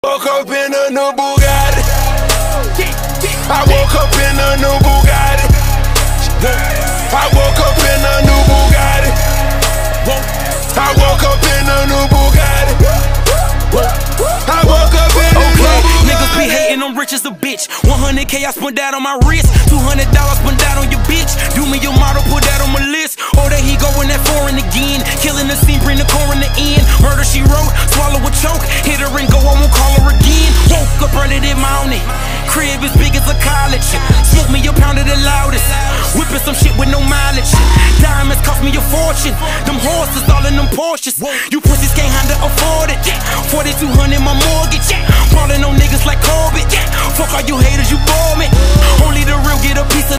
Woke up in a new Bugatti. I woke up in a new Bugatti. I woke up in a new Bugatti. I woke up in a new Bugatti. I woke up in a new Bugatti. Niggas be hating, I'm rich as a bitch. 100K I spent that on my wrist. $200 spent that on your bitch. Do me your model, put that on my list. Oh, there he going that foreign again. Killing the scene, bring the core in the end. Murder she wrote, swallow a choke. Hit her and go, I won't call her again. Woke up early this morning. Crib as big as a college. Smoke me a pound of the loudest. Whipping some shit with no mileage. Diamonds cost me a fortune. Them horses all in them Porsches.